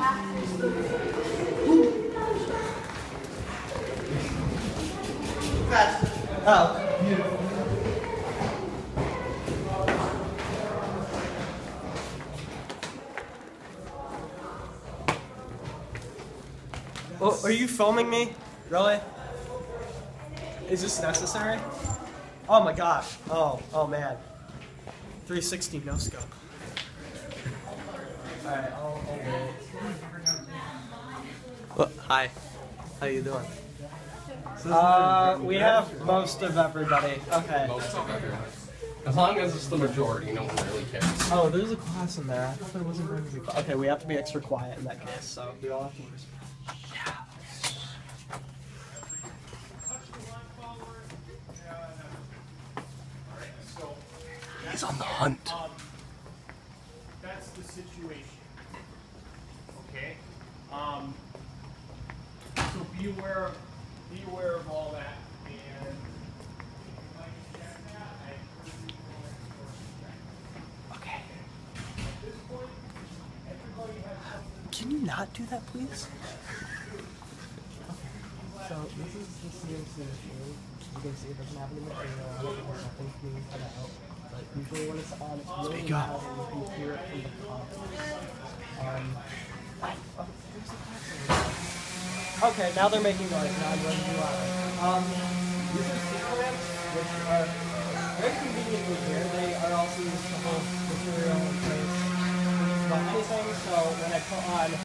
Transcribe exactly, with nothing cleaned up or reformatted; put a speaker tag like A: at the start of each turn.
A: Oh, beautiful. Oh, are you filming me? Really? Is this necessary? Oh my gosh. Oh, oh man. three sixty no scope. Alright, I'll, I'll wait. Well, hi. How you doing? Uh, we have most of everybody. Okay.
B: Most of everyone. As long as it's the majority, no one really cares.
A: Oh, there's a class in there. I thought there wasn't going to be. Okay, we have to be extra quiet in that case, so we all have to listen.
B: He's on the hunt.
C: Um, that's the situation. Okay? Um, so be aware of, be aware of all that. And
A: Okay.
C: at this point, everybody has something.
A: Can you not do that, please? So this is the C N C machine. You can see it doesn't have any material on it. There's nothing being cut out. But usually when it's on, it's really Speak up. loud and you can hear it from the top. Um, oh, there's the class. Okay, now they're making noise. Now I'm going to do louder. Um, these are C clamps, which are very conveniently here. They are also used to hold material in place. But anything, so when I put on